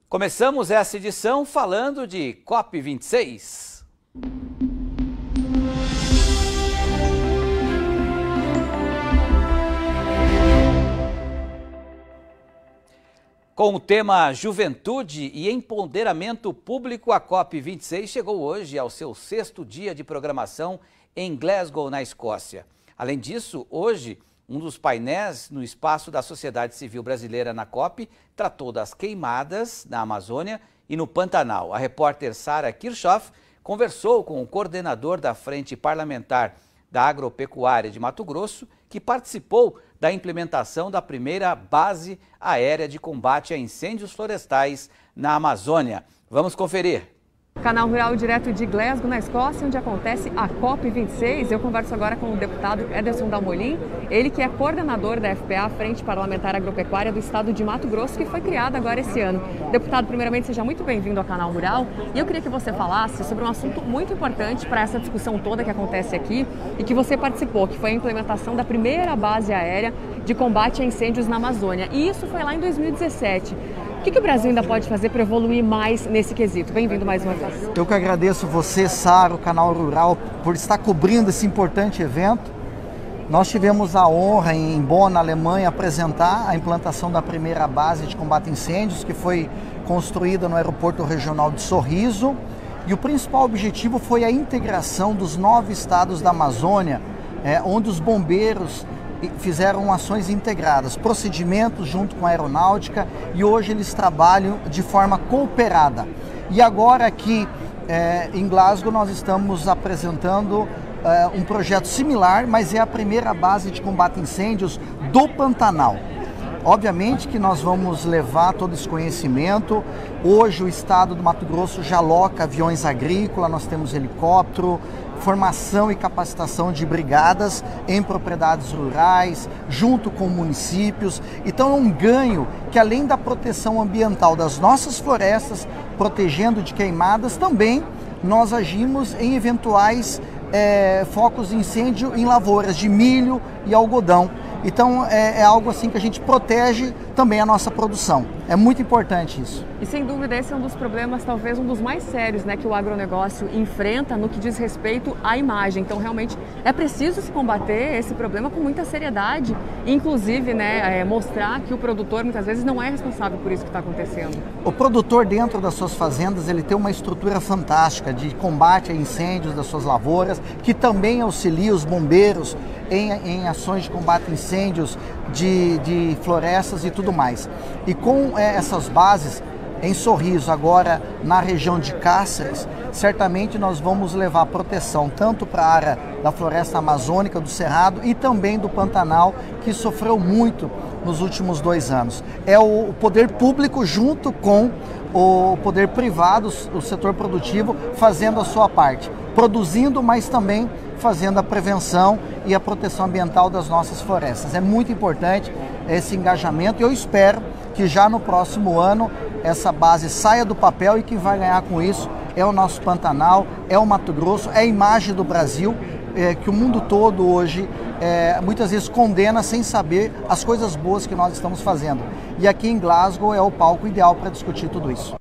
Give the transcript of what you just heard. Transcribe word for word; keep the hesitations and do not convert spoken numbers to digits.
Começamos essa edição falando de COP vinte e seis. Com o tema Juventude e Empoderamento Público, a COP vinte e seis chegou hoje ao seu sexto dia de programação em Glasgow, na Escócia. Além disso, hoje, um dos painéis no espaço da sociedade civil brasileira na COP tratou das queimadas na Amazônia e no Pantanal. A repórter Sara Kirchhoff conversou com o coordenador da Frente Parlamentar da Agropecuária de Mato Grosso, que participou da implementação da primeira base aérea de combate a incêndios florestais na Amazônia. Vamos conferir. Canal Rural direto de Glasgow, na Escócia, onde acontece a COP vinte e seis. Eu converso agora com o deputado Ederson Dalmolin, ele que é coordenador da F P A, Frente Parlamentar Agropecuária do Estado de Mato Grosso, que foi criada agora esse ano. Deputado, primeiramente, seja muito bem-vindo ao Canal Rural. E eu queria que você falasse sobre um assunto muito importante para essa discussão toda que acontece aqui e que você participou, que foi a implementação da primeira base aérea de combate a incêndios na Amazônia. E isso foi lá em dois mil e dezessete. O que, que o Brasil ainda pode fazer para evoluir mais nesse quesito? Bem-vindo mais uma vez. Eu que agradeço você, Sara, o Canal Rural, por estar cobrindo esse importante evento. Nós tivemos a honra em Bonn, na Alemanha, apresentar a implantação da primeira base de combate a incêndios, que foi construída no Aeroporto Regional de Sorriso. E o principal objetivo foi a integração dos nove estados da Amazônia, é, onde os bombeiros fizeram ações integradas, procedimentos junto com a aeronáutica, e hoje eles trabalham de forma cooperada. E agora aqui é, em Glasgow nós estamos apresentando é, um projeto similar, mas é a primeira base de combate a incêndios do Pantanal. Obviamente que nós vamos levar todo esse conhecimento. Hoje o estado do Mato Grosso já aloca aviões agrícolas, nós temos helicóptero, formação e capacitação de brigadas em propriedades rurais, junto com municípios. Então é um ganho que, além da proteção ambiental das nossas florestas, protegendo de queimadas, também nós agimos em eventuais é, focos de incêndio em lavouras de milho e algodão. Então é, é algo assim que a gente protege também a nossa produção. É muito importante isso. E sem dúvida esse é um dos problemas, talvez um dos mais sérios, né, que o agronegócio enfrenta no que diz respeito à imagem. Então realmente é preciso se combater esse problema com muita seriedade, inclusive, né, é, mostrar que o produtor muitas vezes não é responsável por isso que está acontecendo. O produtor, dentro das suas fazendas, ele tem uma estrutura fantástica de combate a incêndios das suas lavouras, que também auxilia os bombeiros em, em ações de combate a incêndios de, de florestas e tudo mais. E com é, essas bases em Sorriso, agora na região de Cáceres, certamente nós vamos levar proteção tanto para a área da floresta amazônica, do Cerrado e também do Pantanal, que sofreu muito nos últimos dois anos. É o poder público junto com o poder privado, o setor produtivo, fazendo a sua parte, produzindo, mas também fazendo a prevenção e a proteção ambiental das nossas florestas. É muito importante esse engajamento e eu espero que já no próximo ano essa base saia do papel, e quem vai ganhar com isso é o nosso Pantanal, é o Mato Grosso, é a imagem do Brasil, é, que o mundo todo hoje é, muitas vezes condena sem saber as coisas boas que nós estamos fazendo. E aqui em Glasgow é o palco ideal para discutir tudo isso.